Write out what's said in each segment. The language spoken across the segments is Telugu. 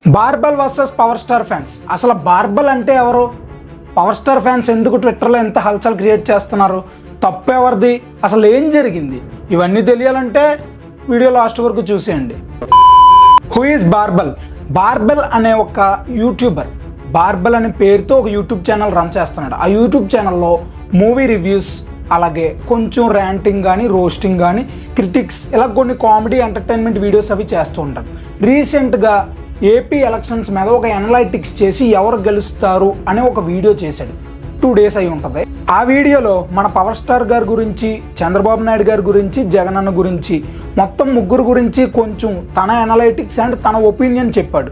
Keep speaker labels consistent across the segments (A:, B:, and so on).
A: బార్బల్ వర్సెస్ పవర్ స్టార్ ఫ్యాన్స్. అసలు బార్బల్ అంటే ఎవరు? పవర్ స్టార్ ఫ్యాన్స్ ఎందుకు ట్విట్టర్లో ఎంత హల్చల్ క్రియేట్ చేస్తున్నారు? తప్పెవరిది? అసలు ఏం జరిగింది? ఇవన్నీ తెలియాలంటే వీడియో లాస్ట్ వరకు చూసేయండి. Who is బార్బల్? బార్బల్ అనే ఒక యూట్యూబర్, బార్బల్ అనే పేరుతో ఒక యూట్యూబ్ ఛానల్ రన్ చేస్తున్నాడు. ఆ యూట్యూబ్ ఛానల్లో మూవీ రివ్యూస్, అలాగే కొంచెం ర్యాంటింగ్ కానీ, రోస్టింగ్ కానీ, క్రిటిక్స్, ఇలా కొన్ని కామెడీ ఎంటర్టైన్మెంట్ వీడియోస్ అవి చేస్తూ ఉంటారు. రీసెంట్గా ఏపీ ఎలక్షన్స్ మీద ఒక అనలైటిక్స్ చేసి ఎవరు గెలుస్తారు అనే ఒక వీడియో చేశాడు. 2 days అయి ఉంటుంది. ఆ వీడియోలో మన పవర్ స్టార్ గారి గురించి, చంద్రబాబు నాయుడు గారి గురించి, జగన్ అన్న గురించి, మొత్తం ముగ్గురు గురించి కొంచెం తన అనలైటిక్స్ అండ్ తన ఒపీనియన్ చెప్పాడు.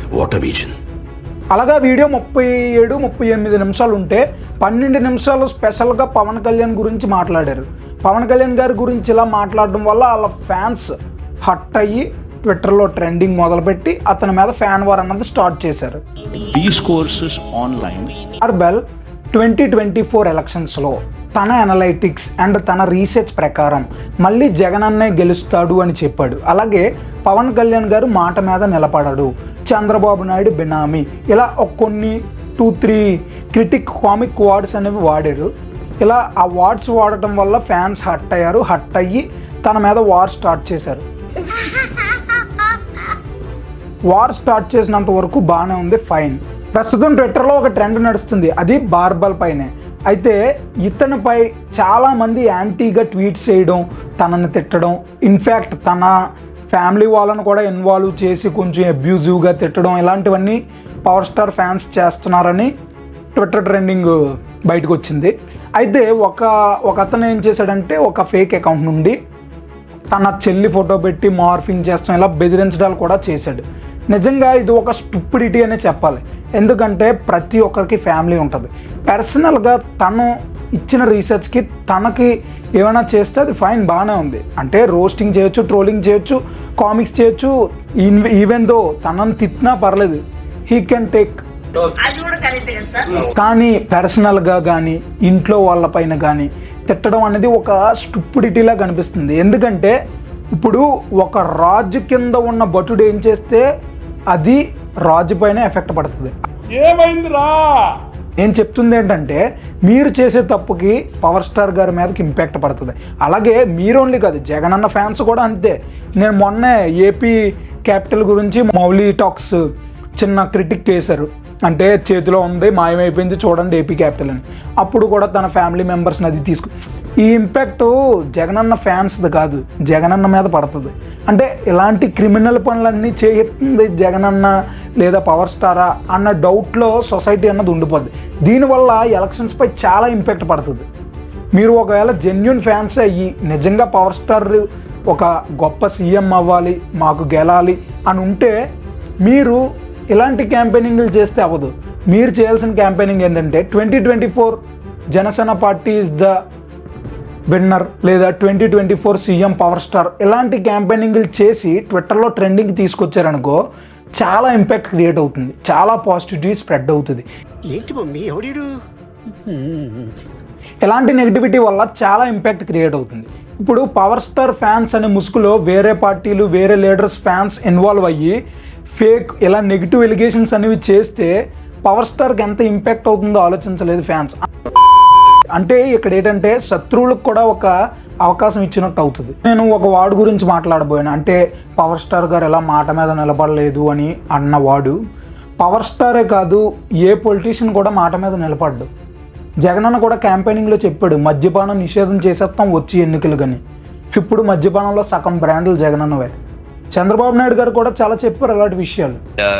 A: అలాగా వీడియో 37-38 నిమిషాలు ఉంటే 12 నిమిషాలు స్పెషల్గా పవన్ కళ్యాణ్ గురించి మాట్లాడారు. పవన్ కళ్యాణ్ గారి గురించి ఇలా మాట్లాడడం వల్ల వాళ్ళ ఫ్యాన్స్ హట్ అయ్యి ట్విట్టర్లో ట్రెండింగ్ మొదలుపెట్టి అతని మీద ఫ్యాన్ వార్ అన్నది స్టార్ట్ చేశారు. బార్బల్ 2024 ఎలక్షన్స్లో తన అనలైటిక్స్ అండ్ తన రీసెర్చ్ ప్రకారం మళ్ళీ జగన్ అన్నే గెలుస్తాడు అని చెప్పాడు. అలాగే పవన్ కళ్యాణ్ గారు మాట మీద నిలబడాడు, చంద్రబాబు నాయుడు బినామీ, ఇలా కొన్ని 2-3 క్రిటిక్ కామిక్ వర్డ్స్ అనేవి వాడారు. ఇలా ఆ వర్డ్స్ వాడటం వల్ల ఫ్యాన్స్ హట్ అయ్యారు. హట్ అయ్యి తన మీద వార్ స్టార్ట్ చేశారు. వార్ స్టార్ట్ చేసినంత వరకు బాగానే ఉంది, ఫైన్. ప్రస్తుతం ట్విట్టర్లో ఒక ట్రెండ్ నడుస్తుంది, అది బార్బల్ పైనే. అయితే ఇతనిపై చాలామంది యాంటీగా ట్వీట్స్ చేయడం, తనని తిట్టడం, ఇన్ఫ్యాక్ట్ తన ఫ్యామిలీ వాళ్ళను కూడా ఇన్వాల్వ్ చేసి కొంచెం అబ్యూజివ్గా తిట్టడం, ఇలాంటివన్నీ పవర్ స్టార్ ఫ్యాన్స్ చేస్తున్నారని ట్విట్టర్ ట్రెండింగ్ బయటకు వచ్చింది. అయితే ఒక అతను ఏం చేశాడంటే ఒక ఫేక్ అకౌంట్ నుండి తన చెల్లి ఫోటో పెట్టి మార్ఫింగ్ చేస్తాం, ఇలా బెదిరించడాలు కూడా చేశాడు. నిజంగా ఇది ఒక స్టూపిడిటీ అనే చెప్పాలి. ఎందుకంటే ప్రతి ఒక్కరికి ఫ్యామిలీ ఉంటుంది. పర్సనల్గా తను ఇచ్చిన రీసెర్చ్కి తనకి ఏమైనా చేస్తే అది ఫైన్, బాగానే ఉంది. అంటే రోస్టింగ్ చేయొచ్చు, ట్రోలింగ్ చేయొచ్చు, కామిక్స్ చేయొచ్చు. ఈవెన్ దో తనని తిట్టినా పర్లేదు, హీ కెన్ టేక్. కానీ పర్సనల్గా కానీ ఇంట్లో వాళ్ళపైన కానీ తిట్టడం అనేది ఒక స్టూపిడిటీలా కనిపిస్తుంది. ఎందుకంటే ఇప్పుడు ఒక రాజు కింద ఉన్న భటుడు ఏం చేస్తే అది రాజు పైన ఎఫెక్ట్ పడుతుంది.
B: ఏమైందిరా?
A: నేను చెప్తుంది ఏంటంటే మీరు చేసే తప్పుకి పవర్ స్టార్ గారి మీదకి ఇంపాక్ట్ పడుతుంది. అలాగే మీరు ఓన్లీ కాదు, జగన్ అన్న ఫ్యాన్స్ కూడా అంతే. నేను మొన్నే ఏపీ క్యాపిటల్ గురించి మౌలీ టాక్స్ చిన్న క్రిటిక్ చేశారు. అంటే చేతిలో ఉంది, మాయమైపోయింది చూడండి ఏపీ క్యాపిటల్ అని. అప్పుడు కూడా తన ఫ్యామిలీ మెంబర్స్ని అది ఈ ఇంపాక్ట్ జగనన్న ఫ్యాన్స్ది కాదు, జగనన్న మీద పడుతుంది. అంటే ఇలాంటి క్రిమినల్ పనులన్నీ చేస్తుంది జగనన్న లేదా పవర్ స్టారా అన్న డౌట్లో సొసైటీ అన్నది ఉండిపోద్ది. దీనివల్ల ఎలక్షన్స్పై చాలా ఇంపాక్ట్ పడుతుంది. మీరు ఒకవేళ జెన్యున్ ఫ్యాన్స్ అయ్యి నిజంగా పవర్ స్టార్ ఒక గొప్ప సీఎం అవ్వాలి, మాకు గెలాలి అని ఉంటే మీరు ఇలాంటి క్యాంపెయినింగ్లు చేస్తే అవ్వదు. మీరు చేయాల్సిన క్యాంపెయినింగ్ ఏంటంటే 2024 Janasena party is the winner, లేదా 2024 సీఎం పవర్ స్టార్, ఇలాంటి క్యాంపెయినింగ్లు చేసి ట్విట్టర్లో ట్రెండింగ్ తీసుకొచ్చారనుకో చాలా ఇంపాక్ట్ క్రియేట్ అవుతుంది, చాలా పాజిటివిటీ స్ప్రెడ్ అవుతుంది. ఇలాంటి నెగిటివిటీ వల్ల చాలా ఇంపాక్ట్ క్రియేట్ అవుతుంది. ఇప్పుడు పవర్ స్టార్ ఫ్యాన్స్ అనే ముసుగులో వేరే పార్టీలు, వేరే లీడర్స్ ఫ్యాన్స్ ఇన్వాల్వ్ అయ్యి ఫేక్ ఇలా నెగిటివ్ ఎలిగేషన్స్ అనేవి చేస్తే పవర్ స్టార్కి ఎంత ఇంపాక్ట్ అవుతుందో ఆలోచించలేదు ఫ్యాన్స్. అంటే ఇక్కడ ఏంటంటే శత్రువులకు కూడా ఒక అవకాశం ఇచ్చినట్టు అవుతుంది. నేను ఒక వార్డు గురించి మాట్లాడబోయాను. అంటే పవర్ స్టార్ గారు ఎలా మాట మీద నిలబడలేదు అని అన్నవాడు పవర్ స్టారే కాదు, ఏ పొలిటీషియన్ కూడా మాట మీద నిలబడ్డు. జగనన్న కూడా క్యాంపెయినింగ్లో చెప్పాడు మద్యపానం నిషేధం చేసేస్తాం వచ్చి ఎన్నికలు కానీ. ఇప్పుడు మద్యపానంలో సగం బ్రాండ్లు జగనన్నవే. చంద్రబాబు నాయుడు గారు కూడా చాలా చెప్పారు అలాంటి విషయాలు.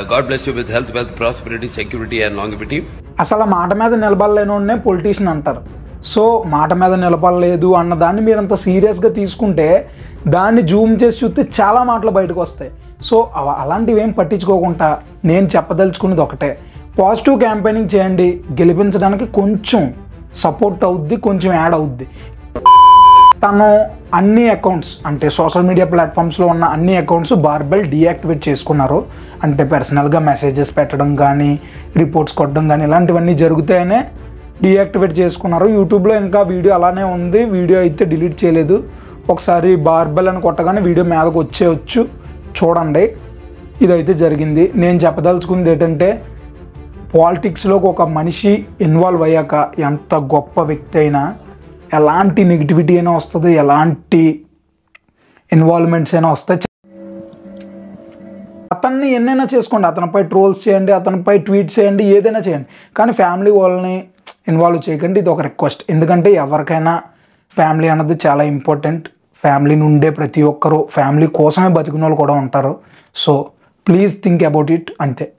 A: అసలు మాట మీద నిలబడలేని పొలిటీషియన్ అంటారు. సో మాట మీద నిలబడలేదు అన్న దాన్ని మీరు అంత సీరియస్గా తీసుకుంటే దాన్ని జూమ్ చేసి చూస్తే చాలా మాటలు బయటకు వస్తాయి. సో అలాంటివి ఏం పట్టించుకోకుండా నేను చెప్పదలుచుకునేది ఒకటే, పాజిటివ్ క్యాంపెయినింగ్ చేయండి. గెలిపించడానికి కొంచెం సపోర్ట్ అవుద్ది, కొంచెం యాడ్ అవుద్ది. తను అన్ని అకౌంట్స్, అంటే సోషల్ మీడియా ప్లాట్ఫామ్స్లో ఉన్న అన్ని అకౌంట్స్ బార్బల్ డీయాక్టివేట్ చేసుకున్నారు. అంటే పర్సనల్గా మెసేజెస్ పెట్టడం కానీ, రిపోర్ట్స్ కొట్టడం కానీ ఇలాంటివన్నీ జరుగుతాయనే డీయాక్టివేట్ చేసుకున్నారు. యూట్యూబ్లో ఇంకా వీడియో అలానే ఉంది, వీడియో అయితే డిలీట్ చేయలేదు. ఒకసారి బార్బల్ అని కొట్టగానే వీడియో మీదకి వచ్చేయచ్చు, చూడండి. ఇదైతే జరిగింది. నేను చెప్పదలుచుకుంది ఏంటంటే, పాలిటిక్స్లోకి ఒక మనిషి ఇన్వాల్వ్ అయ్యాక ఎంత గొప్ప వ్యక్తి అయినా ఎలాంటి నెగిటివిటీ అయినా వస్తుంది, ఎలాంటి ఇన్వాల్వ్మెంట్స్ అయినా వస్తాయి. అతన్ని ఎన్నైనా చేసుకోండి, అతనిపై ట్రోల్స్ చేయండి, అతనిపై ట్వీట్స్ చేయండి, ఏదైనా చేయండి, కానీ ఫ్యామిలీ వాళ్ళని ఇన్వాల్వ్ చేయకండి. ఇది ఒక రిక్వెస్ట్. ఎందుకంటే ఎవరికైనా ఫ్యామిలీ అన్నది చాలా ఇంపార్టెంట్. ఫ్యామిలీ నుండే ప్రతి ఒక్కరూ ఫ్యామిలీ కోసమే బతికిన వాళ్ళు కూడా ఉంటారు. So please think about it. అంతే.